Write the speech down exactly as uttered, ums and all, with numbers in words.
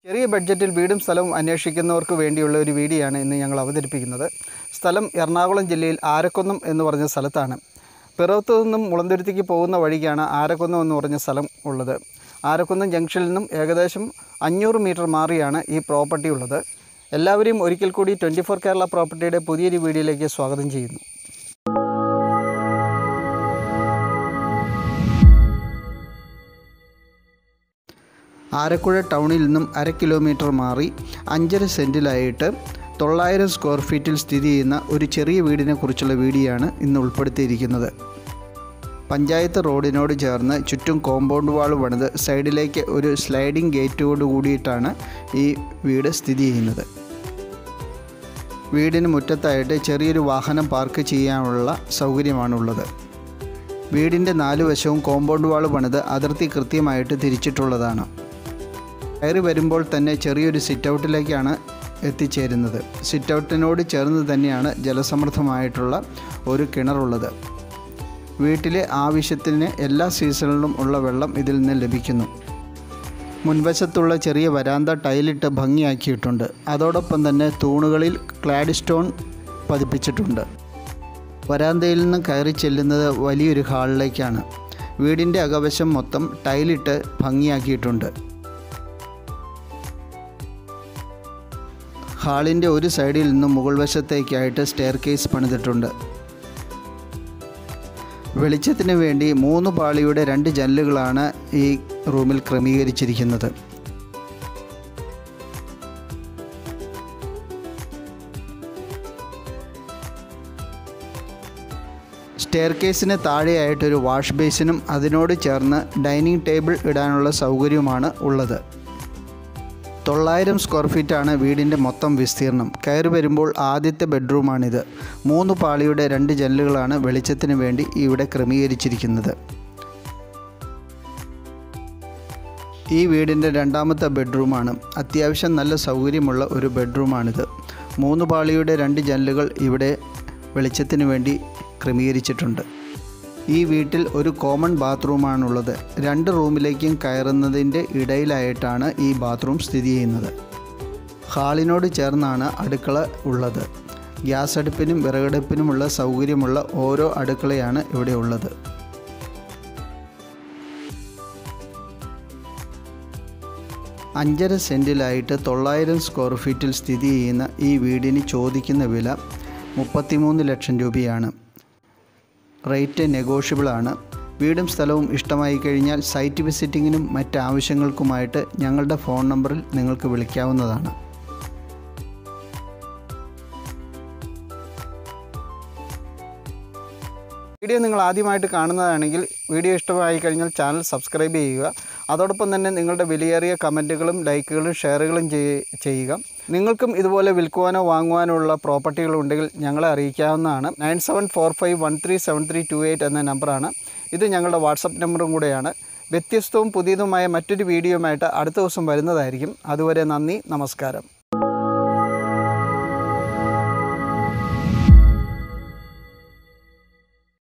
ചെറിയ ബഡ്ജറ്റിൽ വീടും സ്ഥലവും അന്വേഷിക്കുന്നവർക്ക് വേണ്ടിയുള്ള ഒരു വീഡിയോയാണ് ഇന്ന് ഞങ്ങൾ അവതരിപ്പിക്കുന്നത്. സ്ഥലം എറണാകുളം ജില്ലയിൽ ആരക്കുന്നം എന്ന് പറഞ്ഞ സ്ഥലത്താണ്. പിറവത്ത് നിന്നും മുളന്തുരുത്തിക്ക് പോകുന്ന വഴിക്കാണ് ആരക്കുന്നം എന്ന് പറഞ്ഞ സ്ഥലം ഉള്ളത്. ആരക്കുന്നം ജംഗ്ഷനിൽ നിന്നും ഏകദേശം അഞ്ഞൂറ് മീറ്റർ മാറിയാണ് ഈ പ്രോപ്പർട്ടി ഉള്ളത്. എല്ലാവരെയും ഒരിക്കൽ കൂടി ട്വൻറ്റി ഫോർ കേരള പ്രോപ്പർട്ടിയുടെ പുതിയൊരു വീഡിയോയിലേക്ക് സ്വാഗതം ചെയ്യുന്നു. ആരക്കുഴ ടൗണിൽ നിന്നും അര കിലോമീറ്റർ മാറി അഞ്ചര സെൻറ്റിലായിട്ട് തൊള്ളായിരം സ്ക്വയർ ഫീറ്റിൽ സ്ഥിതി ചെയ്യുന്ന ഒരു ചെറിയ വീടിനെ കുറിച്ചുള്ള വീഡിയോയാണ് ഇന്ന് ഉൾപ്പെടുത്തിയിരിക്കുന്നത്. പഞ്ചായത്ത് റോഡിനോട് ചേർന്ന് ചുറ്റും കോമ്പൗണ്ട് വാൾ പണിത് സൈഡിലേക്ക് ഒരു സ്ലൈഡിംഗ് ഗേറ്റോട് കൂടിയിട്ടാണ് ഈ വീട് സ്ഥിതി ചെയ്യുന്നത്. വീടിന് മുറ്റത്തായിട്ട് ചെറിയൊരു വാഹനം പാർക്ക് ചെയ്യാനുള്ള സൗകര്യമാണുള്ളത്. വീടിൻ്റെ നാല് വശവും കോമ്പൗണ്ട് വാൾ പണിത് അതിർത്തി കൃത്യമായിട്ട് തിരിച്ചിട്ടുള്ളതാണ്. കയറി വരുമ്പോൾ തന്നെ ചെറിയൊരു സിറ്റ് ഔട്ടിലേക്കാണ് എത്തിച്ചേരുന്നത്. സിറ്റ് ഔട്ടിനോട് ചേർന്ന് തന്നെയാണ് ജലസമൃദ്ധമായിട്ടുള്ള ഒരു കിണറുള്ളത്. വീട്ടിലെ ആവശ്യത്തിന് എല്ലാ സീസണിലും ഉള്ള വെള്ളം ഇതിൽ നിന്ന് ലഭിക്കുന്നു. മുൻവശത്തുള്ള ചെറിയ വരാന്ത ടൈലിട്ട് ഭംഗിയാക്കിയിട്ടുണ്ട്. അതോടൊപ്പം തന്നെ തൂണുകളിൽ ക്ലാഡ് സ്റ്റോൺ പതിപ്പിച്ചിട്ടുണ്ട്. വരാന്തയിൽ നിന്ന് കയറി ചെല്ലുന്നത് വലിയൊരു ഹാളിലേക്കാണ്. വീടിൻ്റെ അകവശം മൊത്തം ടൈലിട്ട് ഭംഗിയാക്കിയിട്ടുണ്ട്. ഹാളിൻ്റെ ഒരു സൈഡിൽ നിന്നും മുകൾ വശത്തേക്കായിട്ട് സ്റ്റെയർ കേസ് പണിതിട്ടുണ്ട്. വെളിച്ചത്തിന് വേണ്ടി മൂന്ന് പാളിയുടെ രണ്ട് ജനലുകളാണ് ഈ റൂമിൽ ക്രമീകരിച്ചിരിക്കുന്നത്. സ്റ്റെയർ കേസിന് താഴെയായിട്ടൊരു വാഷ് ബേസിനും അതിനോട് ചേർന്ന് ഡൈനിങ് ടേബിൾ ഇടാനുള്ള സൗകര്യവുമാണ് ഉള്ളത്. തൊള്ളായിരം സ്ക്വയർ ഫീറ്റാണ് വീടിൻ്റെ മൊത്തം വിസ്തീർണം. കയറി വരുമ്പോൾ ആദ്യത്തെ ബെഡ്റൂമാണിത്. മൂന്ന് പാളിയുടെ രണ്ട് ജനലുകളാണ് വെളിച്ചത്തിന് വേണ്ടി ഇവിടെ ക്രമീകരിച്ചിരിക്കുന്നത്. ഈ വീടിൻ്റെ രണ്ടാമത്തെ ബെഡ്റൂമാണ്. അത്യാവശ്യം നല്ല സൗകര്യമുള്ള ഒരു ബെഡ്റൂമാണിത്. മൂന്ന് പാളിയുടെ രണ്ട് ജനലുകൾ ഇവിടെ വെളിച്ചത്തിന് വേണ്ടി ക്രമീകരിച്ചിട്ടുണ്ട്. ഈ വീട്ടിൽ ഒരു കോമൺ ബാത്റൂമാണുള്ളത്. രണ്ട് റൂമിലേക്കും കയറുന്നതിൻ്റെ ഇടയിലായിട്ടാണ് ഈ ബാത്റൂം സ്ഥിതി ചെയ്യുന്നത്. ഹാളിനോട് ചേർന്നാണ് അടുക്കള ഉള്ളത്. ഗ്യാസ് അടുപ്പിനും വിറകടുപ്പിനുമുള്ള സൗകര്യമുള്ള ഓരോ അടുക്കളയാണ് ഇവിടെ ഉള്ളത്. അഞ്ചര സെൻറ്റിലായിട്ട് തൊള്ളായിരം സ്ക്വയർ ഫീറ്റിൽ സ്ഥിതി ചെയ്യുന്ന ഈ വീടിന് ചോദിക്കുന്ന വില മുപ്പത്തിമൂന്ന് ലക്ഷം രൂപയാണ്. റേറ്റ് നെഗോഷ്യബിളാണ്. വീടും സ്ഥലവും ഇഷ്ടമായി കഴിഞ്ഞാൽ സൈറ്റ് വിസിറ്റിങ്ങിനും മറ്റ് ആവശ്യങ്ങൾക്കുമായിട്ട് ഞങ്ങളുടെ ഫോൺ നമ്പറിൽ നിങ്ങൾക്ക് വിളിക്കാവുന്നതാണ്. വീഡിയോ നിങ്ങൾ ആദ്യമായിട്ട് കാണുന്നതാണെങ്കിൽ വീഡിയോ ഇഷ്ടമായി കഴിഞ്ഞാൽ ചാനൽ സബ്സ്ക്രൈബ് ചെയ്യുക. അതോടൊപ്പം തന്നെ നിങ്ങളുടെ വിലയേറിയ കമൻറ്റുകളും ലൈക്കുകളും ഷെയറുകളും ചെയ്യുക. നിങ്ങൾക്കും ഇതുപോലെ വിൽക്കുവാനോ വാങ്ങുവാനോ ഉള്ള പ്രോപ്പർട്ടികളുണ്ടെങ്കിൽ ഞങ്ങളെ അറിയിക്കാവുന്നതാണ്. Nine seven four five one three seven three two eight എന്ന നമ്പറാണ്. ഇത് ഞങ്ങളുടെ വാട്സപ്പ് നമ്പറും കൂടെയാണ്. വ്യത്യസ്തവും പുതിയതുമായ മറ്റൊരു വീഡിയോയുമായിട്ട് അടുത്ത ദിവസം വരുന്നതായിരിക്കും. അതുവരെ നന്ദി, നമസ്കാരം.